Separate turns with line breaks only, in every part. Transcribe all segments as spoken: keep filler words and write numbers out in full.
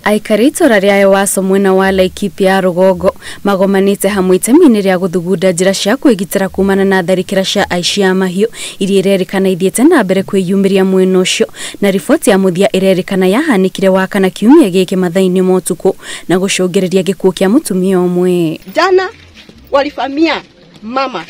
Aikari itora ria Ewaso mwena wa Laikipia ya Rugongo magomanite hamwe itemi-ini ria guthuguda njira cia kwigitira kumana na tharikira cia aici a mahiu iria irerikana ithiete na mbere kwiyumiria mwena ucio, na riboti ya muthia irerikana yahanikire wakana kiumia giki mathaini ma utuku na gucungiriria gikuo kia mutumia umwe.
Jana walifamia mama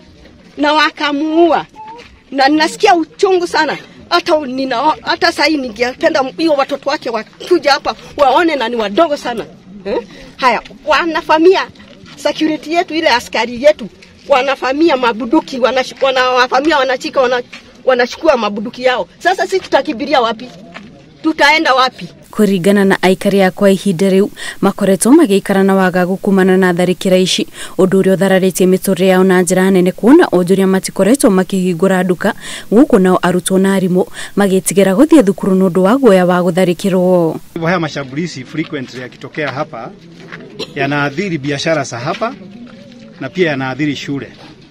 na wakamuua, na nasikia uchungu sana. Hata nina hata sasa ningependa hiyo watoto wake wakuja hapa waone na ni wadogo sana. Eh? Haya, wanafamia security yetu, ile askari yetu wanafamia mabuduki, wanawafamia wanachika, wana, wanachukua mabuduki yao. Sasa sisi tutakibiria wapi? Tutaenda wapi?
Kuringana na aikari ya kwa ihinda riu makoretwo magiikara na wagagu kumana na tharikira ici, undu uria uthararitie miturire yao na njira nene, kuona onjuria matikoretwo makihingura nduka guku nao arutwo na arimu magitigira guthie thukuru nundu wa guoya wa gutharikirwo.
Haya mashambulizi frequently yakitokea hapa yanaathiri biashara za hapa na pia yanaathiri shule.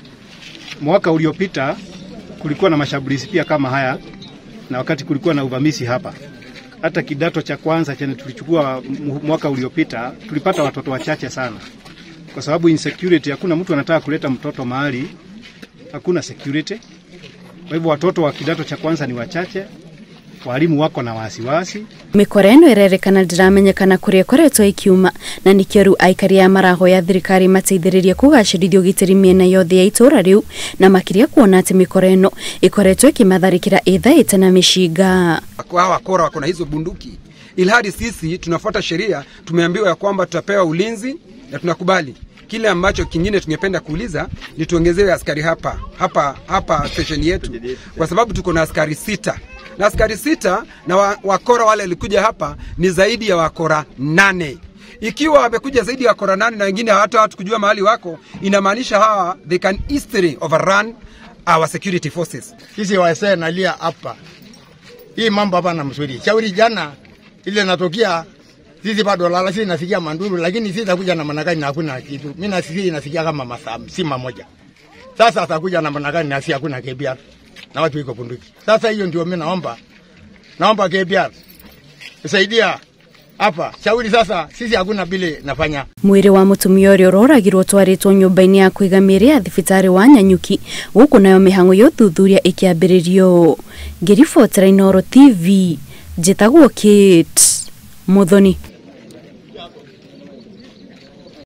Mwaka uliopita kulikuwa na mashambulizi pia kama haya, na wakati kulikuwa na uvamizi hapa. Hata kidato cha kwanza chenye tulichukua mwaka uliopita tulipata watoto wachache sana, kwa sababu insecurity, hakuna mtu anataka kuleta mtoto mahali hakuna security. Kwa hivyo watoto wa kidato cha kwanza ni wachache, walimu wako na wasiwasi.
Mikoreno irerikana ndiramenyekana kuria koretwo ikiuma, na nikio riu aikari ya maraho ya thirikari mateithiririe kugacirithia ugitiri miena yothe ya itura riu, na makiria kuona ati mikoreno ikoretwo ikimatharikira ithaite na mishinga.
Kwa wakora wako na hizo bunduki, ilhadi sisi tunafuata sheria. Tumeambiwa ya kwamba tutapewa ulinzi na tunakubali. Kile ambacho kingine tungependa kuuliza ni tuongezewe askari hapa hapa hapa station yetu, kwa sababu tuko na askari sita. Na askari sita na wa, wakora wale walikuja hapa ni zaidi ya wakora nane. Ikiwa wamekuja zaidi ya wakora nane na wengine hata watu kujua mahali wako, inamaanisha hawa they can easily overrun our security forces.
Sisi waesee nalia hapa. Hii mambo hapa na msuri. Shauri jana ile natokea sisi bado lala, sisi nasikia manduru, lakini sisi takuja na manakani na hakuna kitu. Mimi nasikia nasikia kama masaa msima moja. Sasa atakuja na manakani na si hakuna K B R. Na watu wiko bunduki. Sasa hiyo ndio mimi naomba. Naomba K B R saidia hapa. Shauri sasa sisi hakuna bile nafanya.
Mwiri wa mutumia uria uroragirwo twaritwo nyumba-ini ya kuigamiria thibitari wa Nyanyuki, guku nayo mihango yo thuthuria ikiambiririo. Ngiribotera Inooro T V, njitagwo Kate Muthoni.